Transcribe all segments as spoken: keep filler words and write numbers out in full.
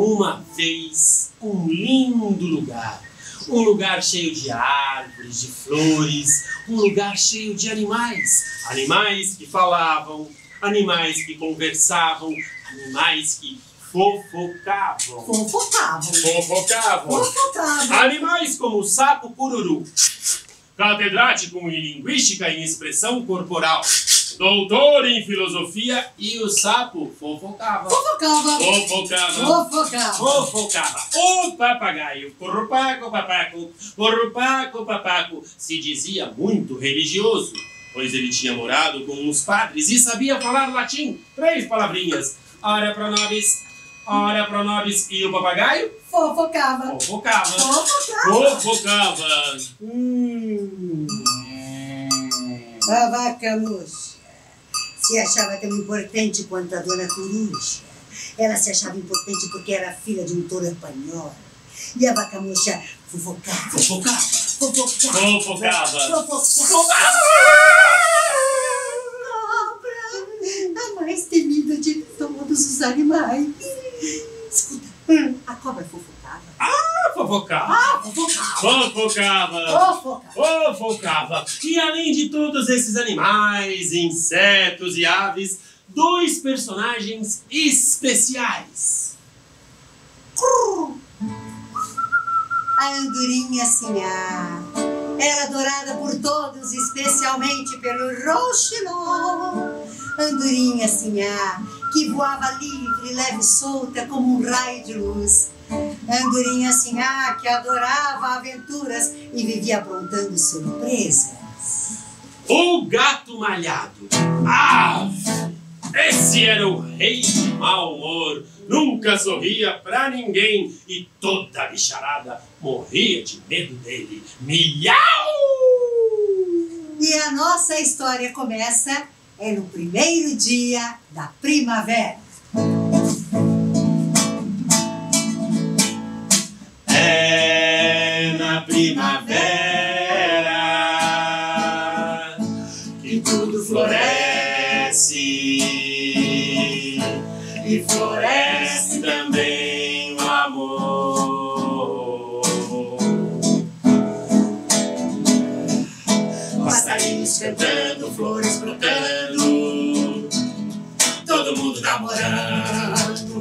uma vez um lindo lugar. Um lugar cheio de árvores, de flores, um lugar cheio de animais. Animais que falavam, animais que conversavam, animais que fofocavam. Fofocavam. Fofocavam. Fofocavam. Animais como o sapo cururu. Catedrático em linguística e em expressão corporal. Doutor em filosofia e o sapo fofocava. Fofocava. Fofocava. Fofocava. Fofocava. O papagaio, corrupaco, papaco, corrupaco, papaco, se dizia muito religioso, pois ele tinha morado com uns padres e sabia falar latim. Três palavrinhas. Ora pro nobis, ora pro nobis. E o papagaio? Fofocava. Fofocava. Fofocava. Fofocava. Hum. A vaca murcha se achava tão importante quanto a dona Coruja. Ela se achava importante porque era filha de um touro espanhol. E a vaca murcha fofocava. Fofocava. Fofocava. Fofocava. Fofocava. A mais temida de todos os animais. Escuta, a cobra fofocava. Ah, fofocava. Ah, fofocava. Fofocava. Fofocava. Fofocava. E além de todos esses animais, insetos e aves, dois personagens especiais. A andorinha Sinhá era adorada por todos, especialmente pelo Rouxinol. Andorinha Sinhá, que voava livre, leve e solta como um raio de luz. Andorinha Sinhá, que adorava aventuras e vivia aprontando surpresas. O gato malhado. Ah, esse era o rei do mau humor. Nunca sorria pra ninguém e toda a bicharada morria de medo dele. Miau! E a nossa história começa é no primeiro dia da primavera. É na primavera que tudo floresce e floresce também o amor. Passarinhos cantando, flores brotando, todo mundo namorando.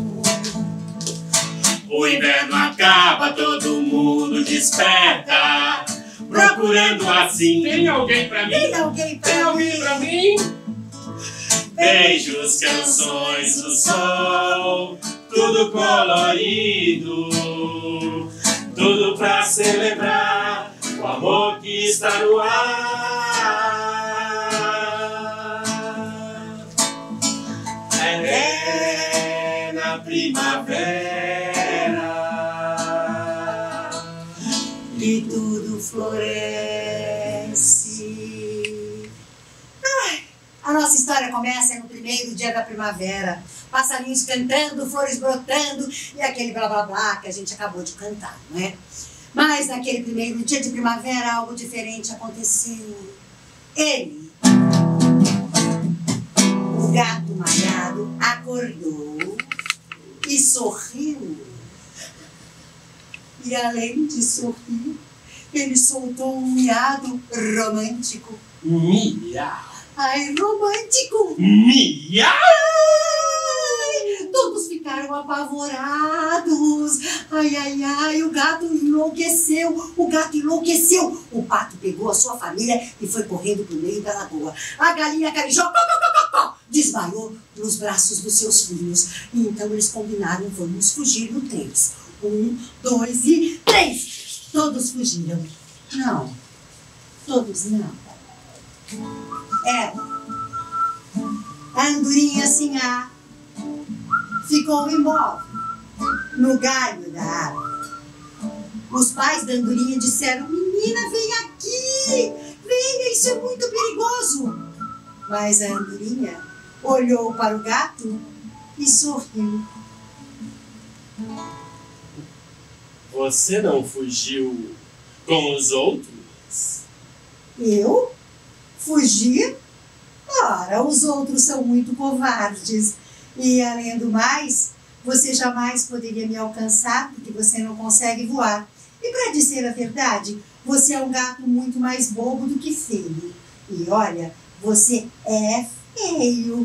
O inverno acaba, todo mundo desperta, procurando assim. Tem alguém pra mim? Tem alguém pra Tem alguém mim? pra mim? Beijos, canções, o sol, tudo colorido, tudo pra celebrar o amor que está no ar. É na primavera E tudo floresce. Ai, a nossa história começa no primeiro dia da primavera. Passarinhos cantando, flores brotando e aquele blá blá blá que a gente acabou de cantar, não é? Mas naquele primeiro dia de primavera algo diferente aconteceu. Ele, o gato malhado, acordou e sorriu. E além de sorrir, ele soltou um miado romântico. Miau! Ai, romântico! Miau! Ai, todos ficaram apavorados. Ai, ai, ai, o gato enlouqueceu. O gato enlouqueceu. O pato pegou a sua família e foi correndo para o meio da lagoa. A galinha carijó có, có, có, có, có, desmaiou nos braços dos seus filhos. E então eles combinaram, vamos fugir no três. Um, dois e três. Todos fugiram. Não, todos não. Ela, a andorinha Sinhá, ficou imóvel no galho da árvore. Os pais da andorinha disseram: menina, vem aqui, venha, isso é muito perigoso. Mas a andorinha olhou para o gato e sorriu. Você não fugiu com os outros? Eu? Fugir? Ora, os outros são muito covardes. E, além do mais, você jamais poderia me alcançar porque você não consegue voar. E para dizer a verdade, você é um gato muito mais bobo do que feio. E olha, você é feio.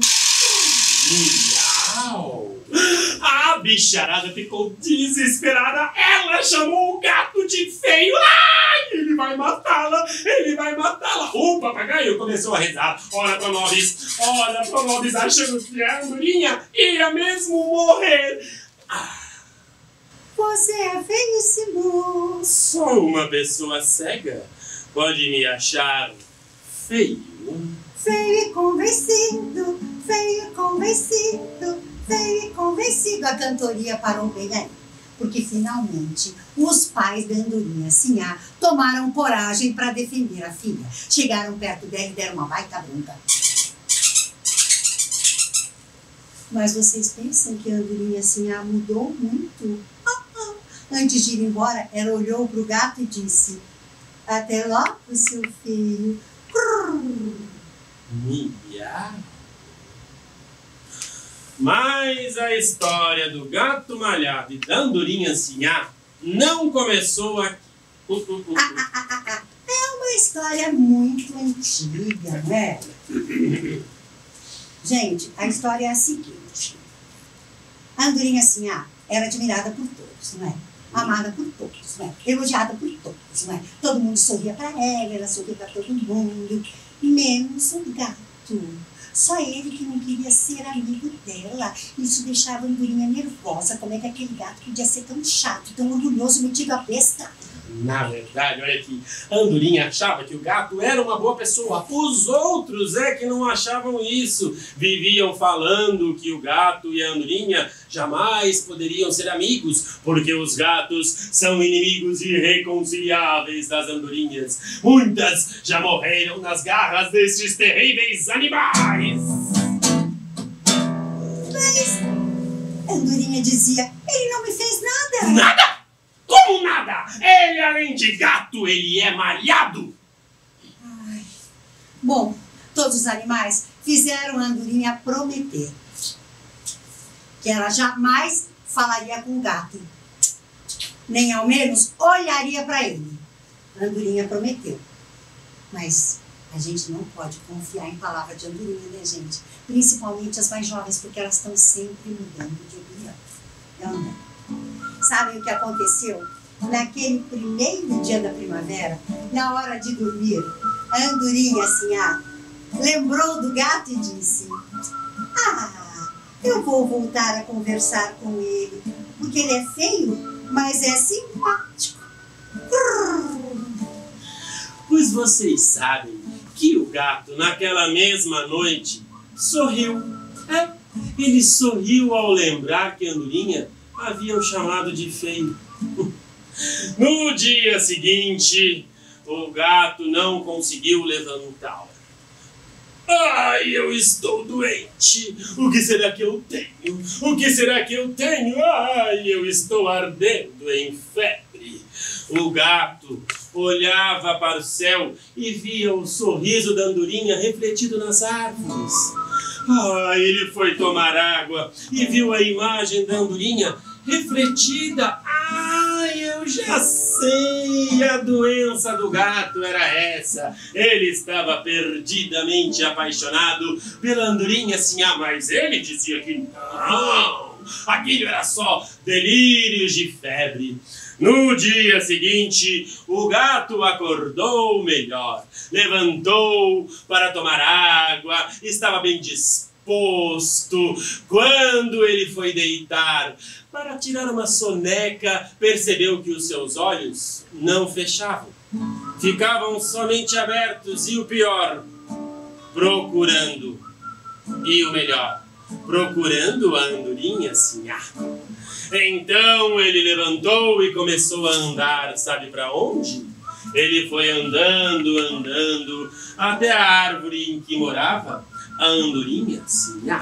Miau! A bicharada ficou desesperada. Ela chamou o gato de feio. Ai, ele vai matá-la, ele vai matá-la. O papagaio começou a rezar. Ora pro Nobis, ora pro Nobis, achando que a andorinha ia mesmo morrer. Ah. Você é feíssimo. Só uma pessoa cega pode me achar feio. Feio e convencido, feio e convencido, feio e convencido. A cantoria parou bem aí, porque finalmente os pais da andorinha Sinhá tomaram coragem para defender a filha. Chegaram perto dela e deram uma baita bronca. Mas vocês pensam que a andorinha Sinhá mudou muito? Ah, ah. Antes de ir embora, ela olhou para o gato e disse: até logo, seu filho. Miau. Mas a história do gato malhado e da andorinha Sinhá não começou aqui. É uma história muito antiga, né? Gente, a história é a seguinte. A andorinha Sinhá era admirada por todos, não é? Amada por todos, não é? Elogiada por todos, não é? Todo mundo sorria para ela, ela sorria para todo mundo, menos o gato. Só ele que não queria ser amigo dela. Isso deixava a andorinha nervosa. Como é que aquele gato podia ser tão chato, tão orgulhoso, metido a besta? Na verdade, olha aqui, a andorinha achava que o gato era uma boa pessoa. Os outros é que não achavam isso. Viviam falando que o gato e a andorinha jamais poderiam ser amigos, porque os gatos são inimigos irreconciliáveis das andorinhas. Muitas já morreram nas garras destes terríveis animais. Mas a andorinha dizia: ele não me fez nada. Nada? Como nada? Ele, além de gato, ele é malhado. Ai. Bom, todos os animais fizeram a andorinha prometer que ela jamais falaria com o gato, nem ao menos olharia para ele. A andorinha prometeu. Mas a gente não pode confiar em palavra de andorinha, né, gente? Principalmente as mais jovens, porque elas estão sempre mudando de opinião. Não, não. Sabem o que aconteceu? Naquele primeiro dia da primavera, na hora de dormir, a andorinha Sinhá lembrou do gato e disse: ah, eu vou voltar a conversar com ele, porque ele é feio, mas é simpático. Pois vocês sabem que o gato, naquela mesma noite, sorriu. É, ele sorriu ao lembrar que a andorinha havia o chamado de feio. No dia seguinte, o gato não conseguiu levantar. Ai, eu estou doente. O que será que eu tenho? O que será que eu tenho? Ai, eu estou ardendo em febre. O gato olhava para o céu e via o sorriso da andorinha refletido nas árvores. Ai, ele foi tomar água e viu a imagem da andorinha refletida. Ai, eu já sei, a doença do gato era essa. Ele estava perdidamente apaixonado pela andorinha Sinhá, mas ele dizia que não, aquilo era só delírios de febre. No dia seguinte, o gato acordou melhor, levantou para tomar água, estava bem disposto. Quando ele foi deitar para tirar uma soneca, percebeu que os seus olhos não fechavam. Ficavam somente abertos e o pior, procurando. E o melhor, procurando a andorinha Sinhá. Então ele levantou e começou a andar, sabe para onde? Ele foi andando, andando, até a árvore em que morava a andorinha Sinhá.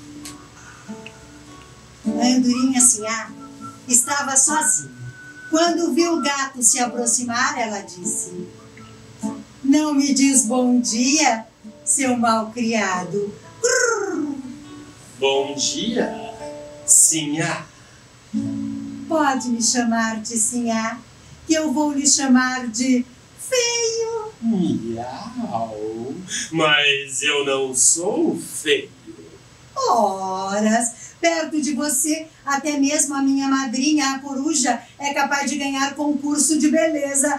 A andorinha Sinhá estava sozinha. Quando viu o gato se aproximar, ela disse: não me diz bom dia, seu malcriado. Bom dia, Sinhá. pode me chamar de Sinhá, que eu vou lhe chamar de feio. Miau, mas eu não sou feio. Horas, perto de você, até mesmo a minha madrinha, a coruja, é capaz de ganhar concurso de beleza.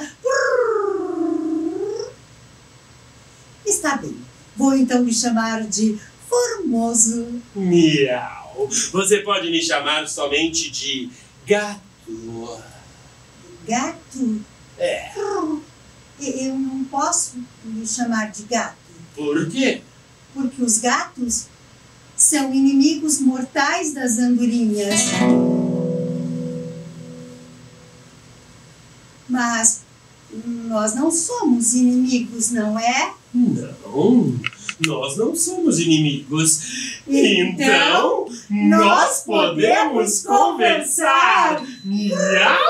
Está bem, vou então me chamar de Formoso. Miau, você pode me chamar somente de gato. Gato? É. Eu não posso me chamar de gato. Por quê? Porque os gatos são inimigos mortais das andorinhas. Mas nós não somos inimigos, não é? Não, nós não somos inimigos. Então, Então nós podemos conversar. Miau!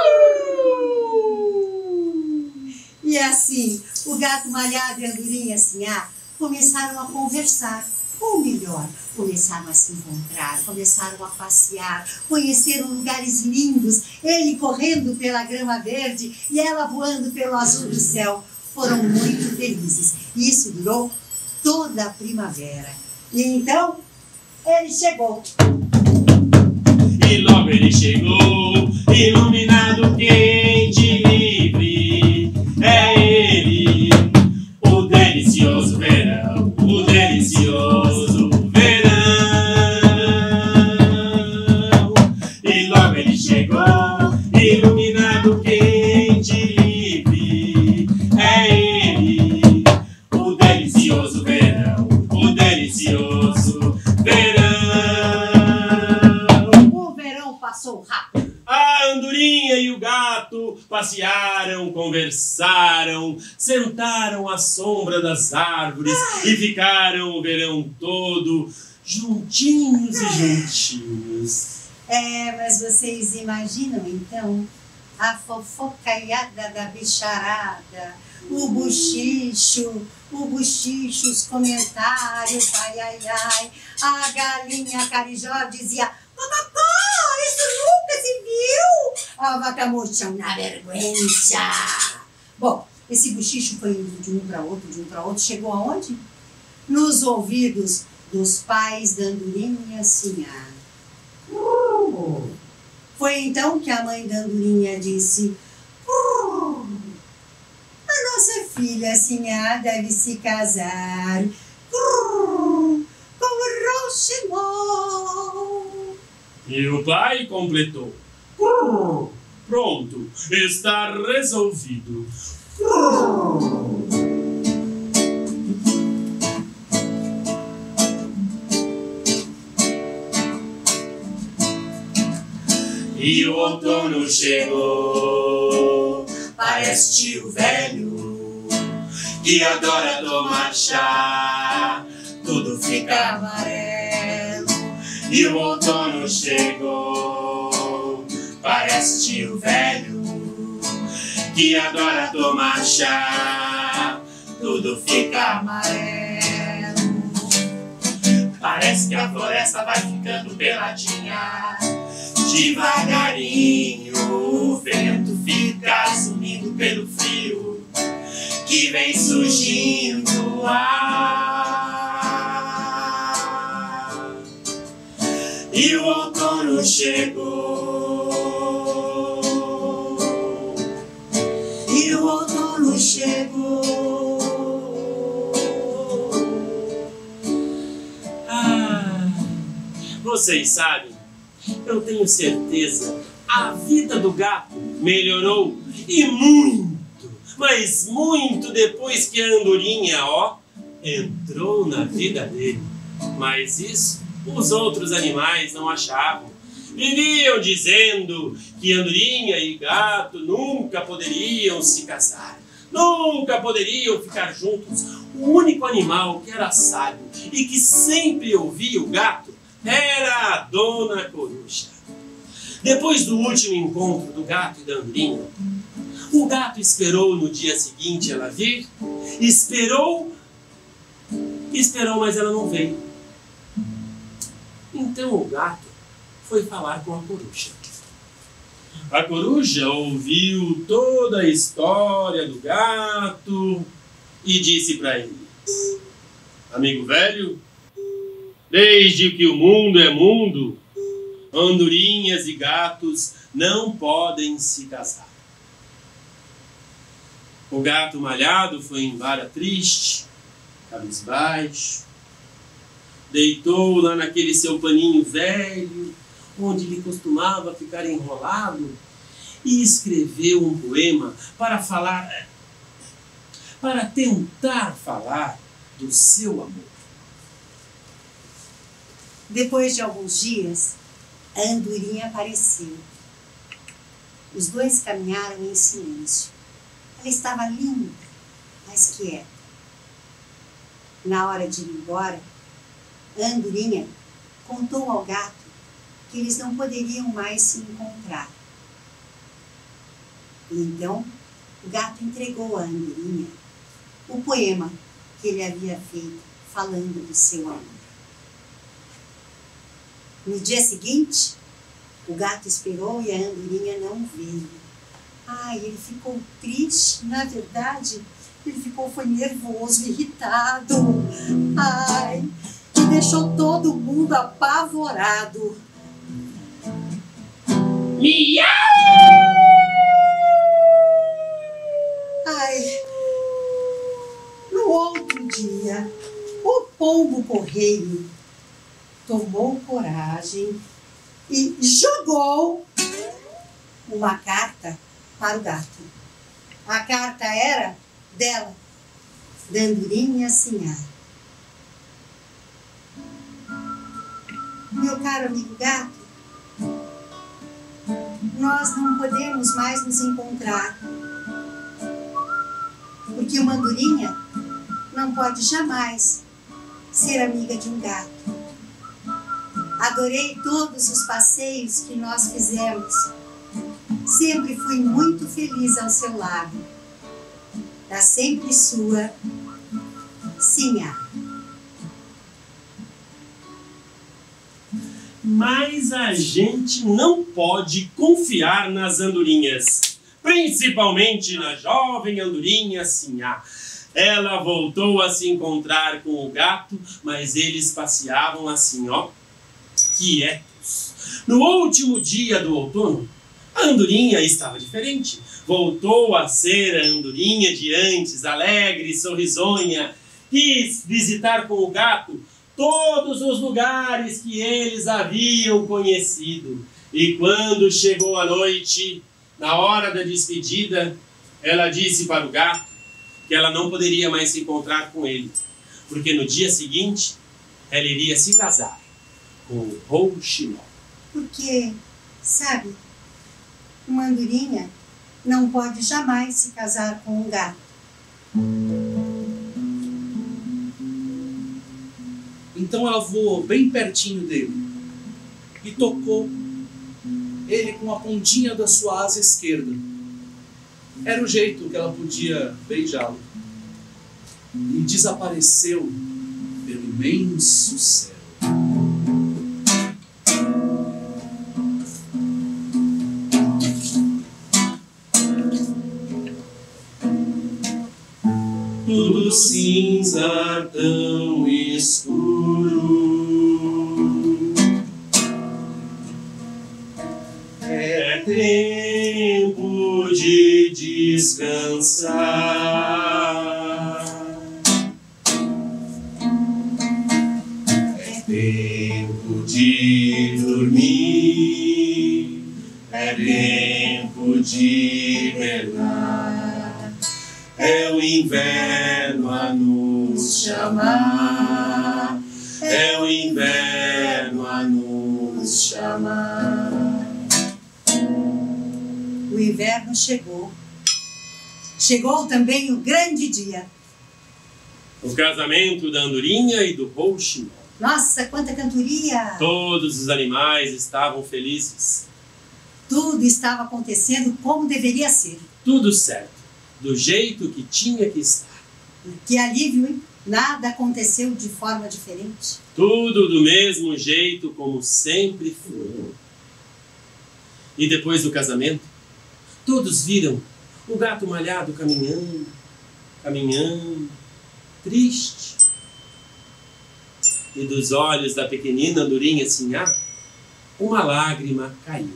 E assim, o gato malhado e a andorinha Sinhá começaram a conversar. Ou melhor, começaram a se encontrar, começaram a passear, conheceram lugares lindos, ele correndo pela grama verde e ela voando pelo azul do céu. Foram muito felizes. E isso durou toda a primavera. E então, ele chegou. E logo ele chegou, iluminado, quente, livre. É ele, o delicioso verão, o delicioso verão. E logo ele chegou, iluminado, quente, livre. É ele, o delicioso verão, o delicioso verão. Passou rápido. A andorinha e o gato passearam, conversaram, sentaram à sombra das árvores Ai. e ficaram o verão todo juntinhos Ai. e juntinhos. É, mas vocês imaginam então a fofocaiada da bicharada, o buchicho, o buchicho, os comentários, ai, ai, ai. A galinha carijó dizia: Cococó, isso nunca se viu! A vaca murcha, na vergonha. Bom, esse buchicho foi indo de um para outro, de um para outro. Chegou aonde? Nos ouvidos dos pais da andorinha Sinhá. Uh! Foi então que a mãe da andorinha disse: uh! A nossa filha Sinhá deve se casar uh! com o Rouxinol. E o pai completou: pronto, está resolvido. E o outono chegou, parece tio velho que adora tomar chá, tudo fica amarelo. E o outono chegou, parece tio velho que adora tomar chá, tudo fica amarelo. Parece que a floresta vai ficando peladinha, devagarinho o vento fica sumindo pelo frio que vem surgindo. Ah, e o outono chegou, e o outono chegou. Ah, vocês sabem, eu tenho certeza, a vida do gato melhorou e muito, mas muito depois que a andorinha, ó, entrou na vida dele. Mas isso os outros animais não achavam. Viviam dizendo que andorinha e gato nunca poderiam se casar, nunca poderiam ficar juntos. O único animal que era sábio e que sempre ouvia o gato era a dona coruja. Depois do último encontro do gato e da andorinha, o gato esperou no dia seguinte ela vir, esperou, esperou, mas ela não veio. Então o gato foi falar com a coruja. A coruja ouviu toda a história do gato e disse para ele: amigo velho, desde que o mundo é mundo, andorinhas e gatos não podem se casar. O gato malhado foi embora triste, cabisbaixo, deitou lá naquele seu paninho velho, onde ele costumava ficar enrolado, e escreveu um poema para falar, para tentar falar do seu amor. Depois de alguns dias, a andorinha apareceu. Os dois caminharam em silêncio. Ela estava linda, mas quieta. Na hora de ir embora, a andorinha contou ao gato que eles não poderiam mais se encontrar. E então, o gato entregou à andorinha o poema que ele havia feito falando do seu amor. No dia seguinte, o gato esperou e a andorinha não veio. Ai, ele ficou triste, na verdade, ele ficou, foi nervoso, irritado. Ai, e deixou todo mundo apavorado. Miau! Ai, no outro dia, o pombo correio tomou coragem e jogou uma carta para o gato. A carta era dela, da andorinha Sinhá. Meu caro amigo gato, nós não podemos mais nos encontrar, porque uma andorinha não pode jamais ser amiga de um gato. Adorei todos os passeios que nós fizemos. Sempre fui muito feliz ao seu lado. Da sempre sua, Sinhá. Mas a gente não pode confiar nas andorinhas, principalmente na jovem andorinha Sinhá. Ela voltou a se encontrar com o gato, mas eles passeavam assim, ó, quietos. No último dia do outono, a andorinha estava diferente. Voltou a ser a andorinha de antes, alegre, sorrisonha. Quis visitar com o gato todos os lugares que eles haviam conhecido. E quando chegou a noite, na hora da despedida, ela disse para o gato que ela não poderia mais se encontrar com ele, porque no dia seguinte ela iria se casar com o rouxinol. Porque, sabe, uma andorinha não pode jamais se casar com um gato. Então ela voou bem pertinho dele e tocou ele com a pontinha da sua asa esquerda. Era o jeito que ela podia beijá-lo. E desapareceu pelo imenso céu. Tudo cinza tão escuro, é tempo de descansar, é tempo de dormir, é tempo de hibernar. É o inverno a nos chamar, é o inverno a nos chamar. O inverno chegou. Chegou também o grande dia. O casamento da andorinha e do rouxinol. Nossa, quanta cantoria! Todos os animais estavam felizes. Tudo estava acontecendo como deveria ser. Tudo certo, do jeito que tinha que estar. Que alívio, hein? Nada aconteceu de forma diferente. Tudo do mesmo jeito como sempre foi. E depois do casamento, todos viram o gato malhado caminhando, caminhando, triste. E dos olhos da pequenina andorinha Sinhá, uma lágrima caiu.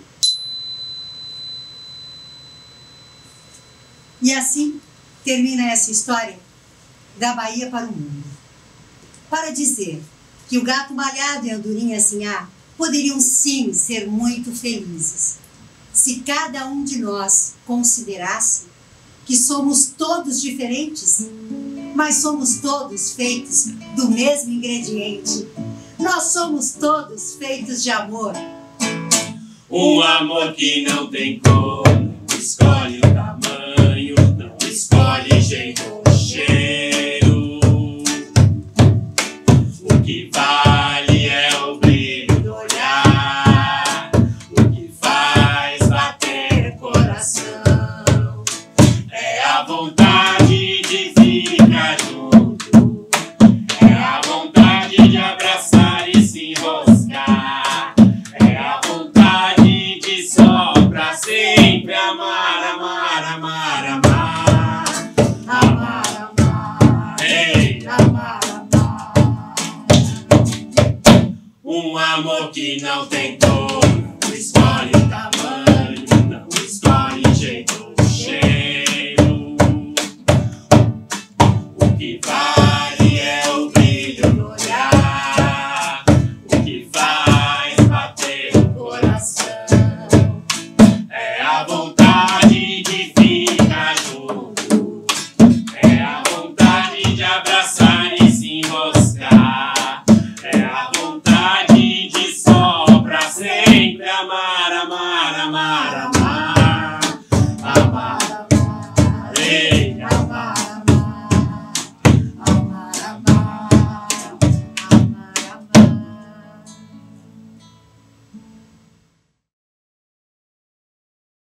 E assim termina essa história da Bahia para o mundo. Para dizer que o gato malhado e a andorinha Sinhá poderiam sim ser muito felizes, se cada um de nós considerasse que somos todos diferentes, mas somos todos feitos do mesmo ingrediente. Nós somos todos feitos de amor. Um amor que não tem cor, não escolhe o tamanho, não escolhe jeito ou cheiro. O que vale é o brilho do olhar, o que faz bater o coração é a vontade de ficar junto, é a vontade de abraçar e se enroscar, é a vontade de só pra sempre amar, amar, amar, amar, amar, amar, ei, amar, amar. Um amor que não tem cor, não escolhe o tamanho.